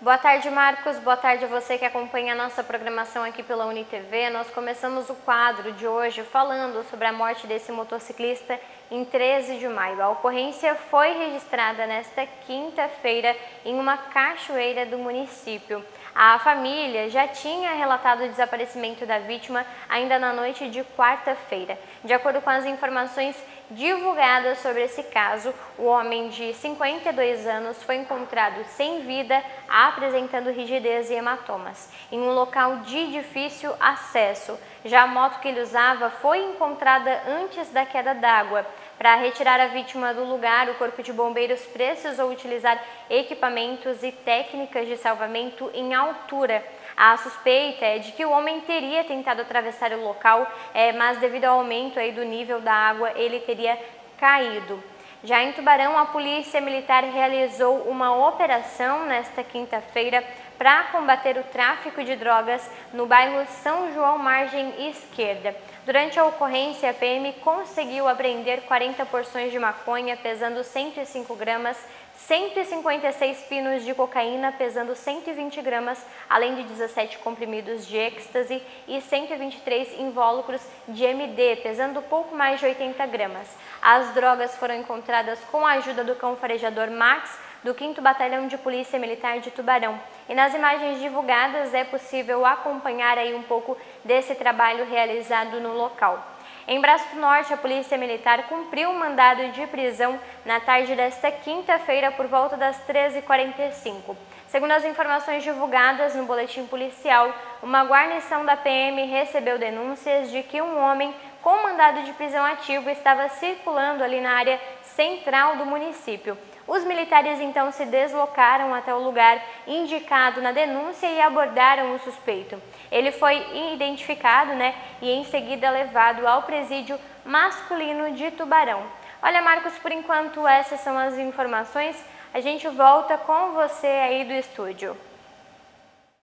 Boa tarde, Marcos. Boa tarde a você que acompanha a nossa programação aqui pela UniTV. Nós começamos o quadro de hoje falando sobre a morte desse motociclista em 13 de maio. A ocorrência foi registrada nesta quinta-feira em uma cachoeira do município. A família já tinha relatado o desaparecimento da vítima ainda na noite de quarta-feira. De acordo com as informações divulgadas sobre esse caso, o homem de 52 anos foi encontrado sem vida, apresentando rigidez e hematomas, em um local de difícil acesso. Já a moto que ele usava foi encontrada antes da queda d'água. Para retirar a vítima do lugar, o Corpo de Bombeiros precisou utilizar equipamentos e técnicas de salvamento em altura. A suspeita é de que o homem teria tentado atravessar o local, mas devido ao aumento do nível da água, ele teria caído. Já em Tubarão, a Polícia Militar realizou uma operação nesta quinta-feira para combater o tráfico de drogas no bairro São João Margem Esquerda. Durante a ocorrência, a PM conseguiu apreender 40 porções de maconha pesando 105 gramas, 156 pinos de cocaína pesando 120 gramas, além de 17 comprimidos de êxtase e 123 invólucros de MD, pesando pouco mais de 80 gramas. As drogas foram encontradas com a ajuda do cão farejador Max, do 5º Batalhão de Polícia Militar de Tubarão. E nas imagens divulgadas é possível acompanhar aí um pouco desse trabalho realizado no local. Em Braço do Norte, a Polícia Militar cumpriu um mandado de prisão na tarde desta quinta-feira por volta das 13h45. Segundo as informações divulgadas no boletim policial, uma guarnição da PM recebeu denúncias de que um homem com mandado de prisão ativo estava circulando ali na área central do município. Os militares então se deslocaram até o lugar indicado na denúncia e abordaram o suspeito. Ele foi identificado, e em seguida levado ao presídio masculino de Tubarão. Olha, Marcos, por enquanto essas são as informações. A gente volta com você aí do estúdio.